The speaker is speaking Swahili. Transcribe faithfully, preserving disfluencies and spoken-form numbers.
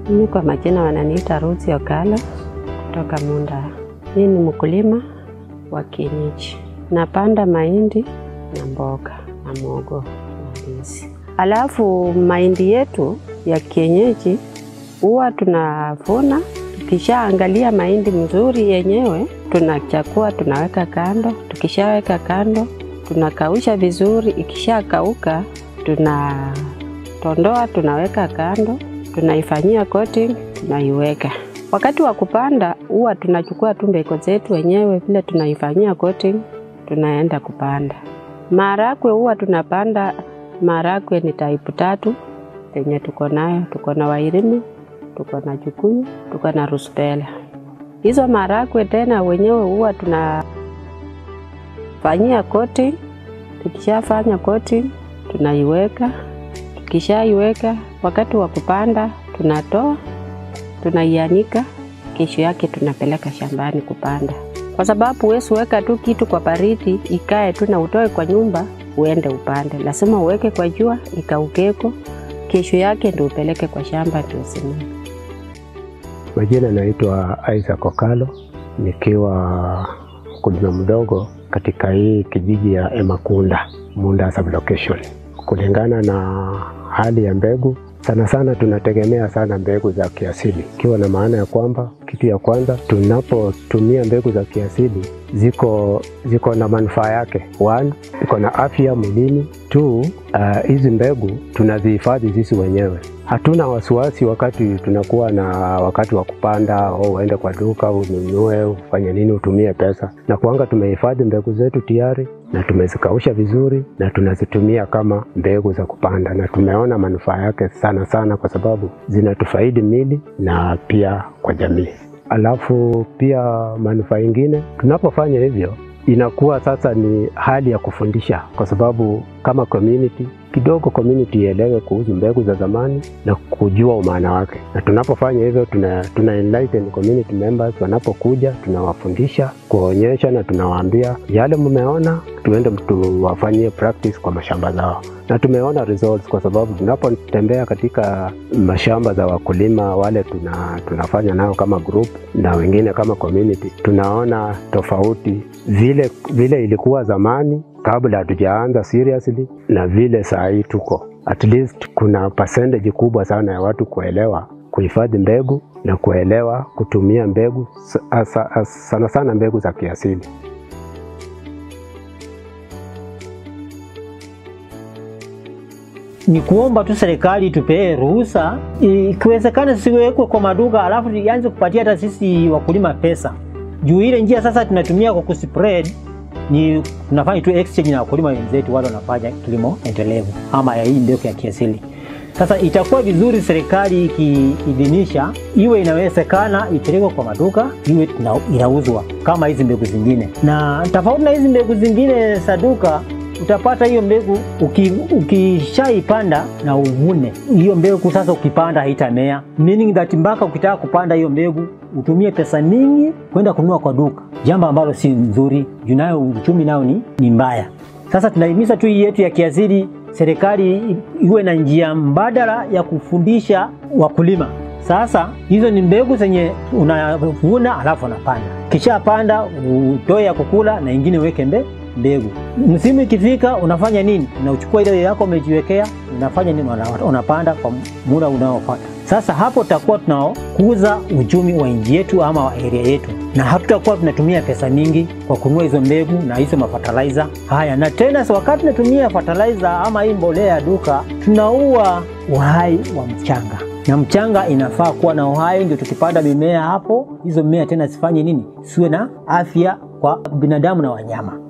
Mimi kwa majina wananiita Ruth Okalo kutoka Munda. Mimi ni mkulima wa kienyeji. Napanda mahindi na mboga na muhogo na ndizi. Alafu mahindi yetu ya kienyeji huwa tunavuna, tukishaangalia mahindi mzuri yenyewe, tunachakua tunaweka kando, tukishaweka kando, tunakausha vizuri, ikishakauka tunatondoa tunaweka kando, tunaifanyia coating, tunaiweka. Wakati wa kupanda huwa tunachukua tu mbegu zetu wenyewe vile tunaifanyia coating, tunaenda kupanda. Maharagwe huwa tunapanda, maharagwe ni type tatu yenye tuko nayo, tuko na Wairimu, tuko na Jukuyu, tuko na Rusbela. Hizo maharagwe tena wenyewe huwa tunafanyia coating, tukishafanya coating tunaiweka, tukishaiweka wakati wa kupanda tunatoa, tunaianika, kesho yake tunapeleka shambani kupanda. Kwa sababu huwezi weka tu kitu kwa baridi ikae tu na utoe kwa nyumba uende upande. Lazima uweke kwa jua ikaukeko, kesho yake ndio upeleke kwa shamba ndio usimame. Majina naitwa Isaac Okalo, nikiwa mkulima mdogo katika hii kijiji ya Emakunda, Munda sublocation. Kulingana na hali ya mbegu, sana sana tunategemea sana mbegu za kiasili. Ikiwa na maana ya kwamba kitu ya kwanza tunapotumia mbegu za kiasili ziko ziko na manufaa yake. One, ziko na afya mwilini. Two, uh, hizi mbegu tunazihifadhi sisi wenyewe. Hatuna wasiwasi wakati tunakuwa na wakati wa kupanda au uende kwa duka ununue ufanye nini utumie pesa. Na kuanga tumehifadhi mbegu zetu tayari na tumezikausha vizuri na tunazitumia kama mbegu za kupanda, na tumeona manufaa yake sana sana kwa sababu zinatufaidi mili na pia kwa jamii. Alafu pia manufaa ingine tunapofanya hivyo inakuwa sasa ni hali ya kufundisha, kwa sababu kama community kidogo community ielewe kuhusu mbegu za zamani na kujua umaana wake. Na tunapofanya hivyo tuna, tuna enlighten community members. Wanapokuja tunawafundisha, kuonyesha na tunawaambia yale mmeona tuende tuwafanyie practice kwa mashamba zao. Na tumeona results kwa sababu tunapotembea katika mashamba za wakulima wale tuna, tunafanya nao kama group na wengine kama community, tunaona tofauti vile vile ilikuwa zamani kabla hatujaanza seriously na vile saa hii tuko. At least kuna percentage kubwa sana ya watu kuelewa kuhifadhi mbegu na kuelewa kutumia mbegu sana sana mbegu za kiasili. Ni kuomba tu serikali tupee ruhusa, ikiwezekana siwekwe kwa maduka alafu ianze kupatia hata sisi wakulima pesa. Juu ile njia sasa tunatumia kwa kuspread ni tunafanya tu exchange na wakulima wenzetu wale wanafanya kilimo endelevu ama ya hii mbegu ya kiasili. Sasa itakuwa vizuri serikali ikiidhinisha iwe inawezekana ipelekwe kwa maduka, iwe inauzwa kama hizi mbegu zingine. Na tofauti na hizi mbegu zingine saduka, utapata hiyo mbegu ukishaipanda uki na uvune. Hiyo mbegu sasa ukipanda haitamea. Meaning that mpaka ukitaka kupanda hiyo mbegu utumie pesa mingi kwenda kununua kwa duka. Jambo ambalo si nzuri, junayo uchumi nao ni, ni mbaya. Sasa tunahimiza tu hii yetu ya kiasili, serikali iwe na njia mbadala ya kufundisha wakulima. Sasa hizo ni mbegu zenye unavuna alafu unapanda. Kisha panda utoe ya kukula na ingine weke mbe mbegu. Msimu ikifika unafanya nini? Unachukua ile yako umejiwekea, unafanya nini? Unapanda kwa muda unaofuata. Sasa hapo tutakuwa tunakuza uchumi wa nchi yetu ama wa area yetu, na hatutakuwa tunatumia pesa mingi kwa kununua hizo mbegu na hizo mafertilizer haya. Na tena wakati tunatumia fertilizer ama hii mbolea ya duka, tunaua uhai wa mchanga, na mchanga inafaa kuwa na uhai ndio tukipanda mimea hapo hizo mimea tena sifanye nini? Siwe na afya kwa binadamu na wanyama.